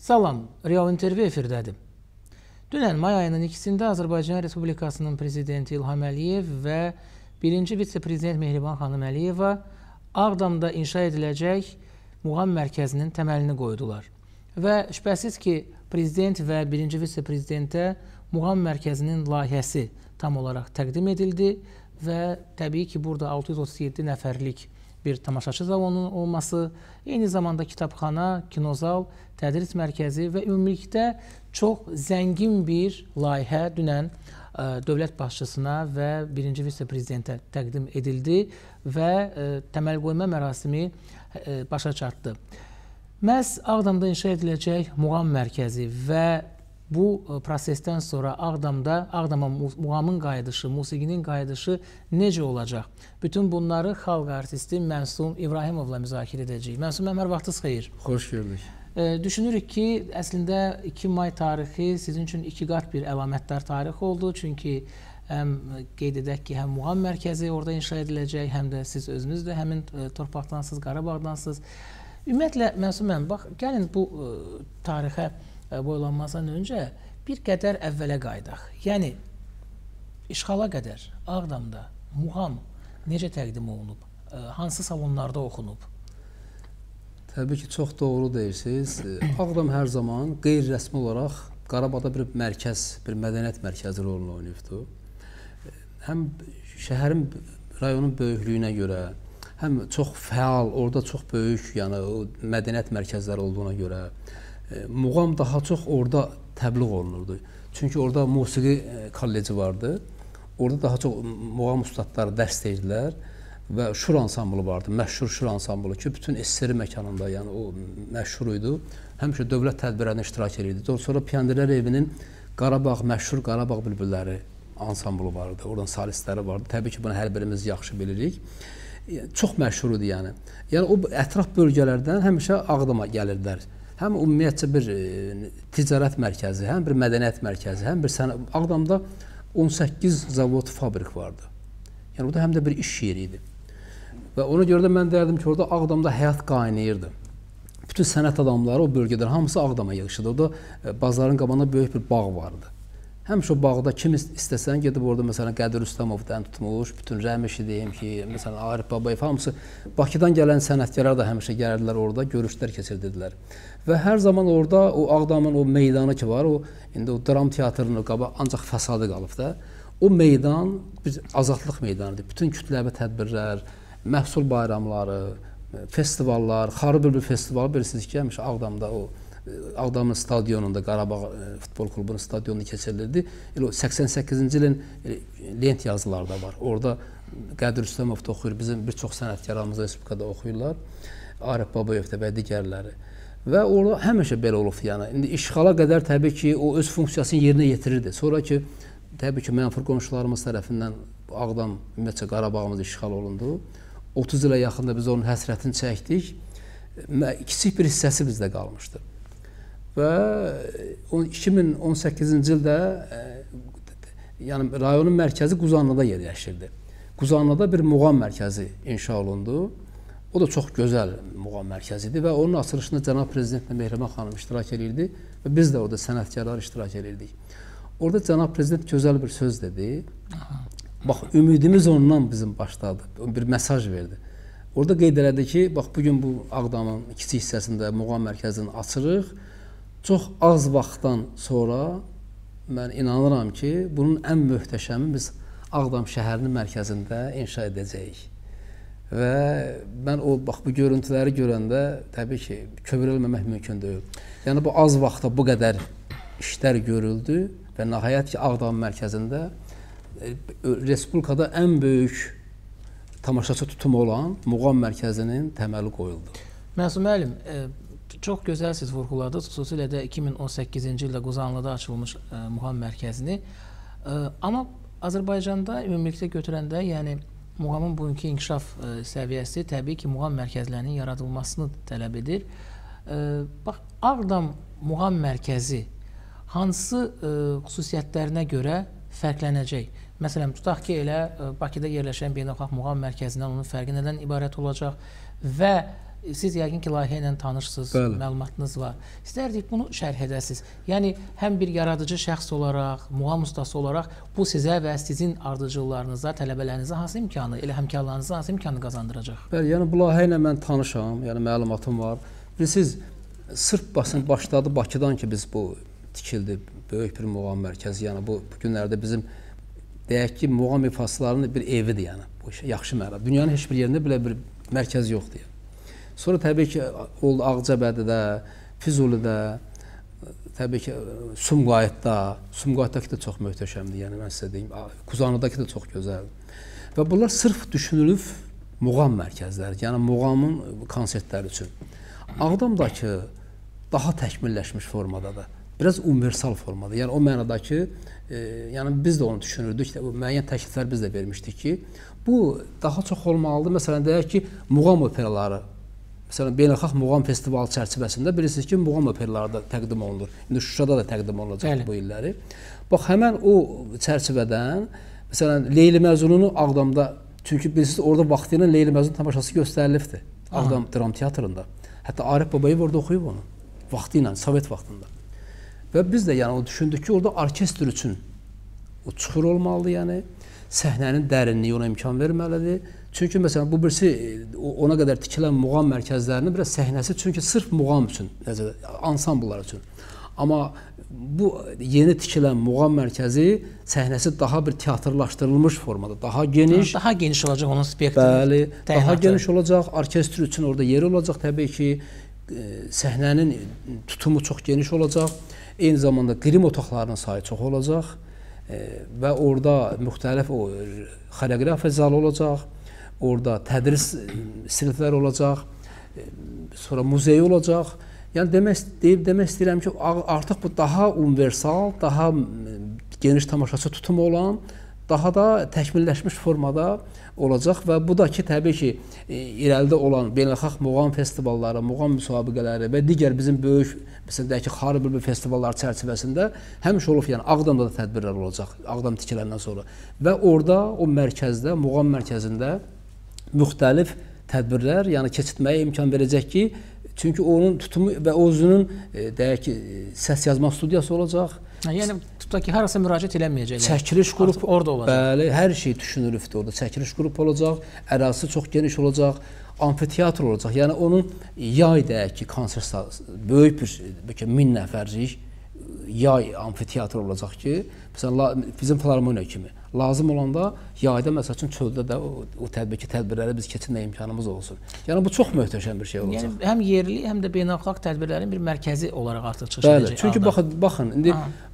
Salam, Real intervyu efirdədir. Dünən may ayının 2-sində Azərbaycan Respublikasının prezidenti İlham Əliyev və birinci vitse-prezident Mehriban xanım Əliyeva Ağdamda inşa ediləcək muğam mərkəzinin təməlini qoydular. Və şübhəsiz ki, prezident və birinci vitse-prezidentə muğam mərkəzinin layihəsi tam olaraq təqdim edildi və təbii ki, burada 637 nəfərlik bir tamaşaçı zalonunun olması, eyni zamanda kitabxana, kinozal, tədris mərkəzi və ümumilikdə çox zəngin bir layihə dünən dövlət başçısına və birinci vitse-prezidentə təqdim edildi və təməl qoyma mərasimi başa çatdı. Məhz Ağdamda inşa ediləcək muğam mərkəzi və bu prosesdən sonra Ağdama muğamın qayıdışı, musiqinin qayıdışı necə olacaq? Bütün bunları xalq artisti Məsum İbrahimovla müzakirə edəcəyik. Məsum, hər vaxtınız xeyir. Xoş gördük. Düşünürük ki, əslində 2 may tarixi sizin üçün 2 qat bir əlamətdar tarix oldu. Çünki həm qeyd edək ki, həm muğam mərkəzi orada inşa ediləcək, həm də siz özünüz də həmin torpaqdansınız, Qarabağdansınız. Ümumiyyətlə, Məsum, bax, gəlin bu tarixə boylanmazdan öncə bir qədər əvvələ qaydaq. Yəni, işğala qədər Ağdamda muğam necə təqdim olunub? Hansı salonlarda oxunub? Təbii ki, çox doğru deyirsiniz. Ağdam hər zaman qeyri-rəsmi olaraq Qarabağda bir mərkəz, bir mədəniyyət mərkəzi rolunu oynayıbdır. Həm şəhərin, rayonun böyüklüyünə görə, həm çox fəal, orada çox böyük, yəni mədəniyyət mərkəzləri olduğuna görə muğam daha çox orada təbliğ olunurdu. Çünki orada musiqi kolleci vardı. Orada daha çox muğam ustadları dərs deyirdilər və şur ansamblı vardı, məşhur şur ansamblı ki, bütün SSR məkanında, yəni o məşhur idi. Həmişə dövlət tədbirlərində iştirak edirdi. Sonra Piyandilər evinin məşhur Qarabağ bülbülləri ansamblı vardı. Oradan solistləri vardı. Təbii ki, bunu hər birimiz yaxşı bilirik. Çox məşhur idi yəni. Yəni o ətraf bölgələrdən həmişə Ağdama gəlirdilər. Həm ümumiyyətcə bir ticarət mərkəzi, həm bir mədəniyyət mərkəzi, həm bir Ağdamda 18 zavod, fabrik vardı. Yəni orada həm də bir iş yeri idi. Və ona görə də mən deyərdim ki, orada Ağdamda həyat qaynayırdı. Bütün sənət adamları o bölgədən hamısı Ağdama yığışırdı. Orada bazarın qabağında böyük bir bağ vardı. Həmişə o bağda kim istəsən gedib orada məsələn Qədir Rüstəmovdan tutmuş, bütün Rəmişi deyim ki, məsələn Arif Babayev hamısı Bakıdan gələn sənətkarlar da həmişə gəlirdilər orada, görüşlər keçirdirdilər. Və hər zaman orada o Ağdamın o meydanı ki var, o indi o dram teatrının qabaq ancaq fəsadı qalıb da. O meydan bir azadlıq meydanıdır. Bütün kütləvi tədbirlər, məhsul bayramları, festivallar, Xarı Bülbül festivalı bilirsiniz ki, həmişə Ağdamda o Ağdamın stadionunda, Qarabağ futbol klubunun stadionunda keçirilirdi. O 88-ci ilin lent yazıları da var. Orada Qədir Rüstəmov da oxuyur, bizim bir çox sənətkarlarımız Respublikada oxuyurlar. Arif Babayev də və digərləri. Və orada həmişə belə olub. Yəni, indi işğala qədər təbii ki, o öz funksiyasını yerinə yetirirdi. Sonra ki, təbii ki, mənfur qonşularımız tərəfindən Ağdam, ümumiyyətcə Qarabağımız işğal olundu. 30 ilə yaxında biz onun həsrətini çəkdik. Kiçik bir hissəsi bizdə qalmışdı. Və 2018-ci ildə yəni, rayonun mərkəzi Quzanlıda yerləşirdi. Quzanlıda bir muğam mərkəzi inşa olundu. O da çox gözəl muğam mərkəzi idi və onun açılışında cənab prezident Mehriban xanım iştirak edirdi və biz də orada sənətkarlar iştirak edirdik. Orada cənab prezident gözəl bir söz dedi. Bax, ümidimiz ondan bizim başladı. Bir mesaj verdi. Orada qeyd elədi ki, bax, bugün bu Ağdamın kiçik hissəsində muğam mərkəzini açırıq. Çox az vaxtdan sonra mən inanıram ki, bunun ən möhtəşəmi biz Ağdam şəhərinin mərkəzində inşa edəcəyik. Və mən bax, bu görüntüləri görəndə təbii ki, kövrəlməmək mümkün deyil. Yəni, bu az vaxtda bu qədər işlər görüldü və nəhayət ki, Ağdam mərkəzində Respublikada ən böyük tamaşaçı tutumu olan muğam mərkəzinin təməli qoyuldu. Məsum müəllim, çox gözəl siz vurğuladınız, xüsusilə də 2018-ci ildə Quzanlıda açılmış muğam mərkəzini. Amma Azərbaycanda ümumilikdə götürəndə, yəni muğamın bugünkü inkişaf səviyyəsi təbii ki, muğam mərkəzlərinin yaradılmasını tələb edir. Bax, Ağdam muğam mərkəzi hansı xüsusiyyətlərinə görə fərqlənəcək? Məsələn, tutaq ki, elə Bakıda yerləşən beynəlxalq muğam mərkəzindən onun fərqi nədən ibarət olacaq və siz yəqin ki, layihə ilə tanışsınız, məlumatınız var. İstərdik bunu şərh edəsiniz. Yəni, həm bir yaradıcı şəxs olaraq, muğam ustası olaraq bu sizə və sizin ardıcıllarınıza, tələbələrinizə hansı imkanı, elə həmkarlarınıza hansı imkanı qazandıracaq? Bəli, yəni bu layihə ilə mən tanışam, yəni məlumatım var. Bilirsiniz, sırf başladı Bakıdan ki, biz bu tikildi, böyük bir muğam mərkəzi, yəni bu günlərdə bizim deyək ki, muğam ifaslarının bir evidir, yəni bu yaxşı mənada. Dünyanın heç bir yerində belə bir mərkəz yoxdur. Sonra təbii ki, oldu Ağcabədidə, Füzulidə, təbii ki, Sumqayıtdakı da çox möhtəşəmdir, yəni mən sizə deyim, Kuzanlıdakı da çox gözəldir. Və bunlar sırf düşünülüb muğam mərkəzləri, yəni muğamın konsertləri üçün. Ağdamdakı daha təkmilləşmiş formadadır. Biraz universal formada. Yəni o mənada ki, yəni biz də onu düşünürdük, müəyyən təkliflər biz də vermişdik ki, bu daha çox olmalıdır. Məsələn, deyək ki, muğam operaları, məsələn, beynəlxalq muğam festivalı çərçivəsində bilirsiniz ki, muğam operaları da təqdim olunur. İndi Şuşada da təqdim olunacaq bu illəri. Bax, həmən o çərçivədən, məsələn, Leyli Məcnunu Ağdamda, çünki bilirsiniz, orada vaxtı ilə Leyli Məcnun tamaşası göstərilibdir. Ağdam Dram Teatrında. Hətta Arif Babayev orada oxuyub onu. Vaxtı ilə, Sovet vaxtında. Və biz də yəni o düşündük ki, orada orkestr üçün o çuxur olmalıdır, yəni səhnənin dərinliyi ona imkan verməlidir. Çünki məsələn bu birisi ona qədər tikilən muğam mərkəzlərinin biraz səhnəsi çünki sırf muğam üçün, ansambullar üçün. Amma bu yeni tikilən muğam mərkəzi səhnəsi daha bir teatrlaşdırılmış formada, daha geniş. Daha geniş olacaq onun spektri. Bəli, daha geniş olacaq. Orkestr üçün orada yeri olacaq təbii ki. Səhnənin tutumu çox geniş olacaq. Eyni zamanda qrim otaqlarının sayı çox olacaq və orada müxtəlif xoreografiya zalı olacaq, orada tədris sinifləri olacaq, sonra muzey olacaq. Yəni demək istəyirəm ki, artıq bu daha universal, daha geniş tamaşaçı tutumu olan, daha da təkmilləşmiş formada olacaq və bu da ki, təbii ki, irəlidə olan beynəlxalq muğam festivalları, muğam müsabiqələri və digər bizim böyük, məsələn, deyək ki, Xarı Bülbül festivalları çərçivəsində həmişə olub, yəni Ağdamda da tədbirlər olacaq, Ağdam tikiləndən sonra. Və orada, o mərkəzdə, muğam mərkəzində müxtəlif tədbirlər, yəni keçirtməyə imkan verəcək ki, çünki onun tutumu və özünün, deyək ki, səs yazma studiyası olacaq. Yəni, tutaq ki, harasa müraciət eləməyəcəklər. Çəkiliş qrup orada olacaq. Bəli, hər şey düşünülübdür orada. Çəkiliş qrup olacaq, ərazisi çox geniş olacaq, amfiteatr olacaq. Yəni, onun yay deyək ki, konsert salası, böyük bir 1000 nəfərlik yay amfiteatr olacaq ki, məsələn, bizim filarmoniya kimi. Lazım olanda yayda, məsəl üçün, çöldə də o tədbirləri biz keçirmək imkanımız olsun. Yəni, bu çox möhtəşəm bir şey olacaq. Yəni, həm yerli, həm də beynəlxalq tədbirlərin bir mərkəzi olaraq artıq çıxış edəcək. Bəli, çünki baxın, indi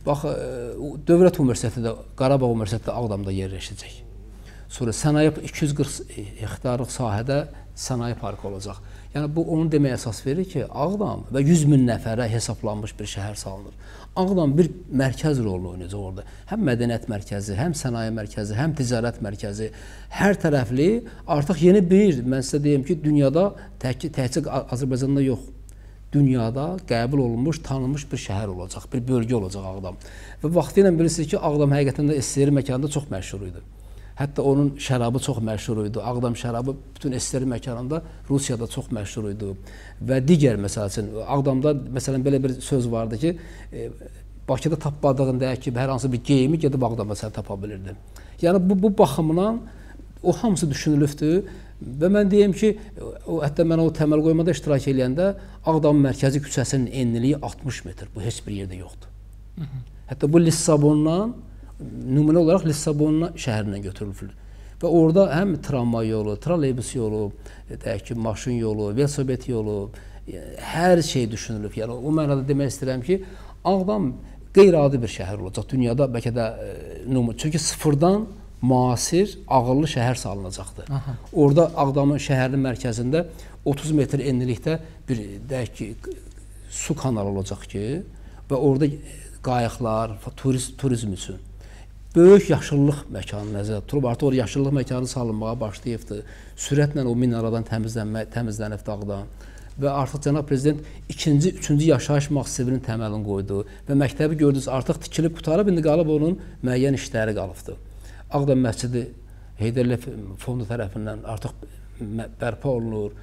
Dövlət Universiteti də, Qarabağ Universiteti də Ağdamda yerləşəcək. Sonra sənaye 240 hektarlıq sahədə sənaye parkı olacaq. Yəni, bu onun deməyə əsas verir ki, Ağdam və 100 min nəfərə hesablanmış bir şəhər salınır. Ağdam bir mərkəz rolunu oynayacaq orada. Həm mədəniyyət mərkəzi, həm sənaye mərkəzi, həm ticarət mərkəzi, hər tərəfli artıq yeni bir, mən sizə deyim ki, dünyada təkcə Azərbaycanda yox, dünyada qəbul olunmuş, tanınmış bir şəhər olacaq, bir bölgə olacaq Ağdam. Və vaxtı ilə bilirsiniz ki, Ağdam həqiqətən də SSR məkanında çox məşhur idi. Hətta onun şərabı çox məşhur idi. Ağdam şərabı bütün SSR məkanında Rusiyada çox məşhur idi. Və digər, məsəl üçün, Ağdamda, məsələn, belə bir söz vardı ki, Bakıda tapmadığın deyək ki, hər hansı bir geyimi gedib Ağdamda sən tapa bilirdin. Yəni, bu baxımdan o hamısı düşünülübdür və mən deyim ki, hətta mən o təməl qoymada iştirak edəndə Ağdam mərkəzi küçəsinin enliliyi 60 metr. Bu heç bir yerdə yoxdur. Hətta bu Lissabondan, nümunə olaraq Lissabon şəhərindən götürülür. Və orada həm tramvay yolu, trolleybus yolu, deyək ki, maşın yolu, velosiped yolu, hər şey düşünülüb. Yəni, o mənada demək istəyirəm ki, Ağdam qeyri-adi bir şəhər olacaq. Dünyada bəlkə də nümunə. Çünki sıfırdan müasir, ağıllı şəhər salınacaqdır. Orada Ağdamın şəhərinin mərkəzində 30 metr enlilikdə bir, deyək ki, su kanalı olacaq ki, və orada qayıqlar, turizm üçün böyük yaşıllıq məkanı nəzərdə tutulub. Artıq orada yaşıllıq məkanı salınmağa başlayıbdır. Sürətlə o minaradan təmizlənib Ağdam. Və artıq Cənab Prezident 2-ci, 3-cü yaşayış massivinin təməlini qoydu. Və məktəbi gördünüz, artıq tikilib qutarıb, indi qalıb onun müəyyən işləri qalıbdır. Ağdam məscidi Heydər Əliyev fondu tərəfindən artıq bərpa olunur.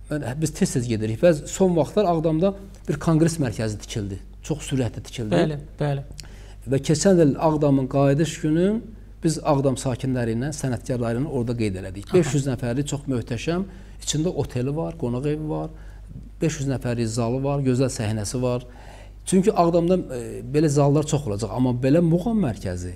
biz tez-tez gedirik və son vaxtlar Ağdamda bir konqres mərkəzi tikildi. Çox sürətli tikildi. Bəli, bəli. Və keçən il Ağdamın qayıdış günü biz Ağdam sakinləri ilə, sənətkarları ilə orada qeyd elədik. 500 nəfərlik çox möhtəşəm, içində oteli var, qonaq evi var, 500 nəfərlik zalı var, gözəl səhnəsi var. Çünki Ağdamda belə zallar çox olacaq, amma belə muğam mərkəzi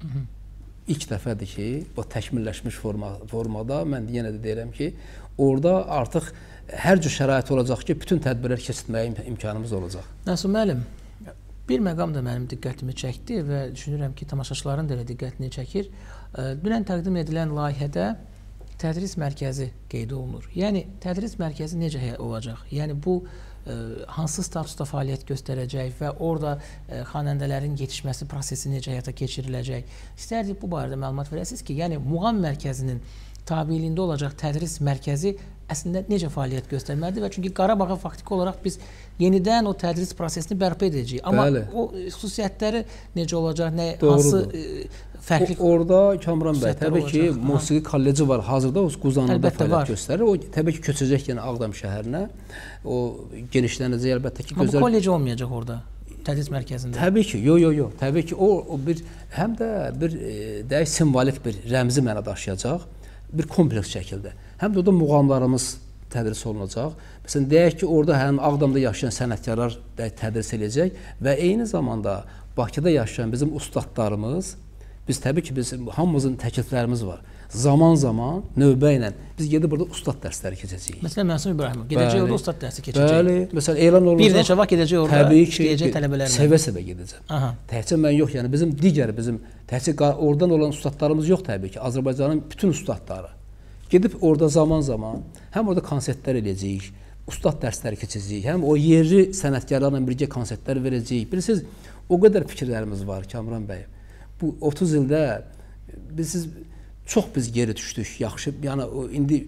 ilk dəfədir ki, bu təkmilləşmiş formada mən yenə də deyirəm ki, orada artıq hər cür şərait olacaq ki, bütün tədbirlər keçirməyə imkanımız olacaq. Məsud müəllim, bir məqam da mənim diqqətimi çəkdi və düşünürəm ki, tamaşaçıların da elə diqqətini çəkir. Dünən təqdim edilən layihədə tədris mərkəzi qeyd olunur. Yəni, tədris mərkəzi necə olacaq? Yəni, bu hansı statusda fəaliyyət göstərəcək və orada xanəndələrin yetişməsi prosesi necə həyata keçiriləcək? İstərdik bu barədə məlumat verəsiniz ki, yəni muğam mərkəzinin tabeliyində olacaq tədris mərkəzi əslində necə fəaliyyət göstərməlidir və çünki Qarabağa faktiki olaraq biz yenidən o tədris prosesini bərpa edəcəyik. Amma o xüsusiyyətləri necə olacaq, hansı fərqli? Orada Kamran bəy, təbii ki, musiqi kolleci var, hazırda o Quzanlıda fəaliyyət göstərir. O təbii ki, köçəcək yenə Ağdam şəhərinə, o genişlənəcək əlbəttə ki, gözəl. Amma bu kolleci olmayacaq orada, tədris mərkəzində? Təbii ki, yox, təbii ki, o bir, həm də bir, deyək, simvolik bir rəmzi məna daşıyacaq, bir kompleks şəkildə. Həm də orada muğamlarımız tədris olunacaq. Məsələn, deyək ki, orada həm Ağdamda yaşayan sənətkarlar tədris edəcək və eyni zamanda Bakıda yaşayan bizim ustadlarımız, biz təbii ki, hamımızın təkliflərimiz var. Zaman-zaman növbə ilə biz gedib burada ustad dərsləri keçəcəyik. Məsələn, Məsud İbrahimov gedəcək orada ustad dərsi keçəcək. Bəli, məsələn, elan olunacaq. Bir neçə vaxt gedəcək orada işləyəcək tələbələrlə. Sevə-sevə gedəcəm. Təhcə mən yox, yəni bizim təhcə oradan olan ustadlarımız yox təbii ki, Azərbaycanın bütün ustadları. Gedib orada zaman-zaman həm orada konsertlər eləyəcəyik, ustad dərsləri keçəcəyik, həm o yerli sənətkarlarla birgə konsertlər verəcəyik. Bilirsiniz, o qədər fikirlərimiz var Kamran bəy. Bu 30 ildə biz geri düşdük, yaxşı, yəni indi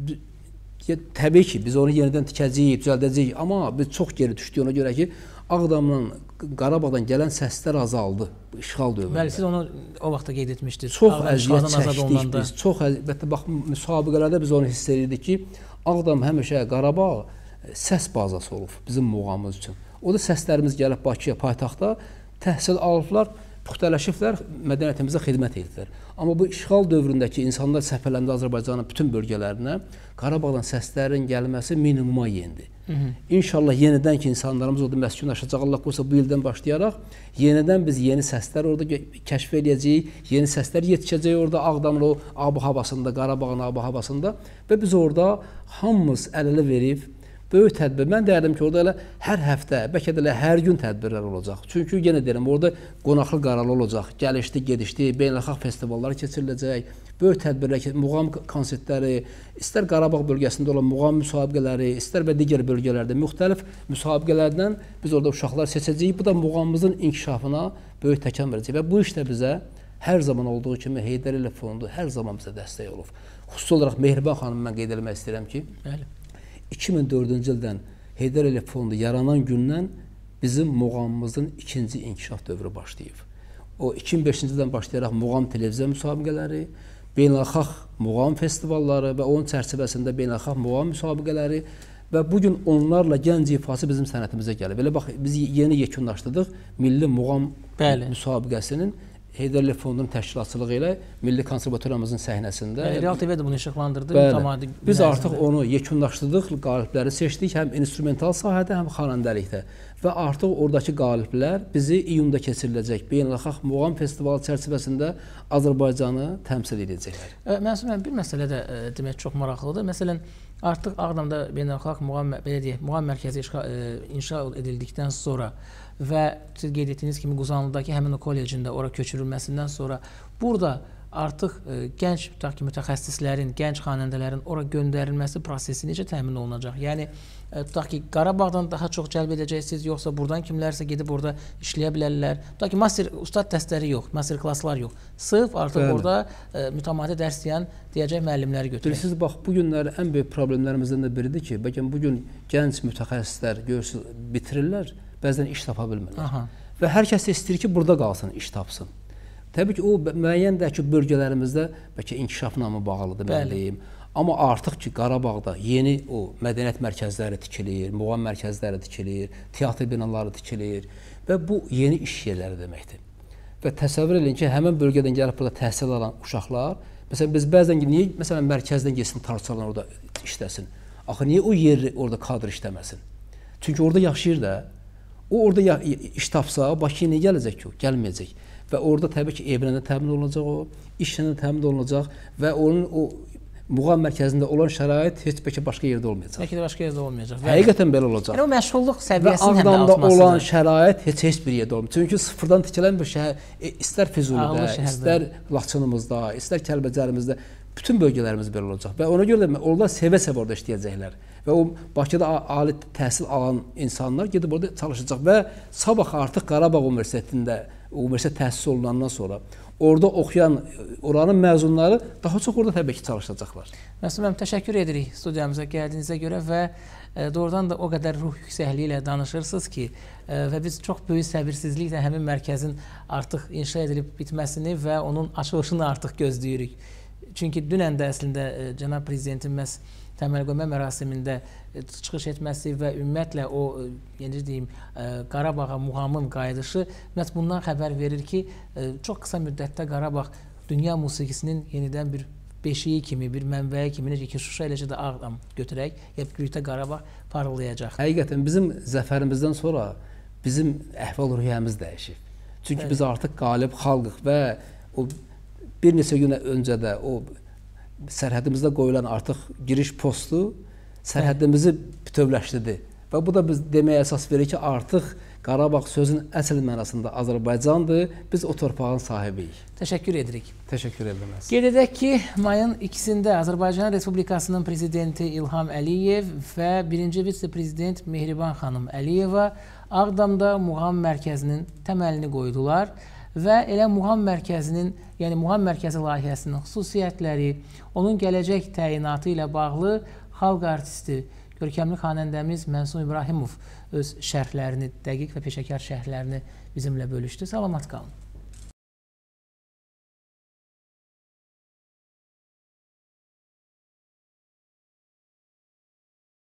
təbii ki, biz onu yenidən tikəcəyik, düzəldəcəyik, amma biz çox geri düşdük ona görə ki, Ağdamdan, Qarabağdan gələn səslər azaldı bu işğal dövründə. Bəli, siz onu o vaxtda qeyd etmişdiniz. Çox əziyyət çəkdik biz, çox əziyyət, bax, müsabiqələrdə biz onu hiss edirdik ki, Ağdam həmişə Qarabağ səs bazası olub bizim muğamımız üçün. O da səslərimiz gəlib Bakıya, paytaxta təhsil alıblar, puxtələşiblər, mədəniyyətimizə xidmət edirlər. Amma bu işğal dövründəki insanlar səfərləndə Azərbaycanın bütün bölgələrinə Qarabağdan səslərin gəlməsi minimuma yendi. İnşallah yenidən ki, insanlarımız orada məskunlaşacaq, Allah qoysa bu ildən başlayaraq, yenidən biz yeni səslər orada kəşf edəcəyik, yeni səslər yetişəcək orada Ağdamın o ab-havasında, Qarabağın ab-havasında və biz orada hamımız əl-ələ verib, böyük tədbir. Mən deyərdim ki, orada elə hər həftə, bəlkə də elə hər gün tədbirlər olacaq. Çünki yenə deyirəm, orada qonaqlı qaralı olacaq, gəlişli, gedişli, beynəlxalq festivallar keçiriləcək, böyük tədbirlər, muğam konsertləri, istər Qarabağ bölgəsində olan muğam müsabiqələri, istər və digər bölgələrdə müxtəlif müsabiqələrdən biz orada uşaqlar seçəcəyik. Bu da muğamımızın inkişafına böyük təkan verəcək və bu işdə bizə hər zaman olduğu kimi Heydər Əliyev Fondu hər zaman bizə dəstək olub. Xüsusi olaraq Mehriban xanımı mən qeyd etmək istəyirəm ki, 2004-cü ildən Heydər Əliyev Fondu yaranan gündən bizim muğamımızın ikinci inkişaf dövrü başlayıb. O 2005-ci ildən başlayaraq muğam televiziya müsabiqələri, beynəlxalq muğam festivalları və onun çərçivəsində beynəlxalq muğam müsabiqələri və bugün onlarla gənc ifası bizim sənətimizə gəlib. Elə bax, biz yeni yekunlaşdırdıq Milli Muğam müsabiqəsinin Heydər Əliyev Fondunun təşkilatçılığı ilə Milli Konservatoriyamızın səhnəsində. Real TV də bunu işıqlandırdı. Biz artıq onu yekunlaşdırdıq, qalibləri seçdik, həm instrumental sahədə, həm xanəndəlikdə. Və artıq oradakı qaliblər bizi iyunda keçiriləcək beynəlxalq muğam festivalı çərçivəsində Azərbaycanı təmsil edəcəklər. Məsələn, bir məsələ də demək çox maraqlıdır. Məsələn, artıq Ağdamda beynəlxalq muğam mərkəzi inşa edildikdən sonra və siz qeyd etdiyiniz kimi Quzanlıdakı həmin o kollecində ora köçürülməsindən sonra burada artıq gənc mütəxəssislərin, gənc xanəndələrin ora göndərilməsi prosesi necə təmin olunacaq? Yəni, tutaq ki, Qarabağdan daha çox cəlb edəcəksiniz, yoxsa buradan kimlərsə gedib orada işləyə bilərlər? Tutaq ki, master ustad dərsləri yox, master klasslar yox. Sırf artıq orada mütəmadi dərs deyən deyəcək müəllimləri götürək. Bilirsiniz, bax, bu günlər ən böyük problemlərimizdən də biridir ki, bəlkə bugün gənc mütəxəssislər görürsünüz, bitirirlər, bəzən iş tapa bilmirlər. Və hər kəs istəyir ki, burada qalsın, iş tapsın. Təbii ki, o müəyyən də ki, bölgələrimizdə bəlkə inkişafla mı bağlıdır, mən deyim. Amma artıq ki, Qarabağda yeni o mədəniyyət mərkəzləri tikilir, muğam mərkəzləri tikilir, teatr binaları tikilir və bu yeni iş yerləri deməkdir. Və təsəvvür edin ki, həmin bölgədən gəlib burada təhsil alan uşaqlar, məsələn, biz bəzən niyə məsələn mərkəzdən getsin, tarçalan orada işləsin? Axı niyə o yeri orada kadr işləməsin? Çünki orada yaşayır da. O orada iş tapsa, Bakıya niyə gələcək ki o? Gəlməyəcək. Və orada təbii ki, evlə də təmin olunacaq o, işlə də təmin olunacaq və onun o muğam mərkəzində olan şərait heç bəlkə başqa yerdə olmayacaq. Bəlkə də başqa yerdə olmayacaq. Həqiqətən belə olacaq. Yəni o məşğulluq səviyyəsinin həm də artmasıdır. Olan şərait heç bir yerdə olmayacaq. Çünki sıfırdan tikilən bir şəhər, istər Füzulidə, istər Laçınımızda, istər Kəlbəcərimizdə, bütün bölgələrimiz belə olacaq. Və ona görə də orada sevə-sevə orada işləyəcəklər. Və o Bakıda ali təhsil alan insanlar gedib orada çalışacaq və sabah artıq Qarabağ Universitetində universitet təhsil olunandan sonra orada oxuyan oranın məzunları daha çox orada təbii ki çalışacaqlar. Məsud müəllim, təşəkkür edirik studiyamıza gəldiyinizə görə və doğrudan da o qədər ruh yüksəkliyi ilə danışırsınız ki, və biz çox böyük səbirsizliklə həmin mərkəzin artıq inşa edilib bitməsini və onun açılışını artıq gözləyirik. Çünki dünən də əslində cənab prezidentin məhz təməl qoyma mərasimində çıxış etməsi və ümumiyyətlə o Qarabağa muğamın qayıdışı məhz bundan xəbər verir ki, çox qısa müddətdə Qarabağ dünya musiqisinin yenidən bir beşiyi kimi, bir mənbəyi kimi, necə ki Şuşa, eləcə də Ağdam götürək, birlikdə Qarabağ parlayacaq. Həqiqətən bizim zəfərimizdən sonra bizim əhval-ruhiyyəmiz dəyişib. Çünki biz artıq qalib xalqıq və o bir neçə gün öncə də o sərhədimizdə qoyulan artıq giriş postu sərhədimizi bütövləşdirdi. Və bu da biz deməyə əsas verir ki, artıq Qarabağ sözün əsl mənasında Azərbaycandır, biz o torpağın sahibiyik. Təşəkkür edirik. Təşəkkür edirəm. Qeyd edək ki, mayın 2-də Azərbaycan Respublikasının prezidenti İlham Əliyev və birinci vitse-prezident Mehriban xanım Əliyeva Ağdamda muğam mərkəzinin təməlini qoydular. Və elə muğam mərkəzinin, yəni muğam mərkəzi layihəsinin xüsusiyyətləri, onun gələcək təyinatı ilə bağlı xalq artisti, görkəmli xanəndəmiz Mənsum İbrahimov öz şərhlərini, dəqiq və peşəkar şərhlərini bizimlə bölüşdü. Salamat qalın.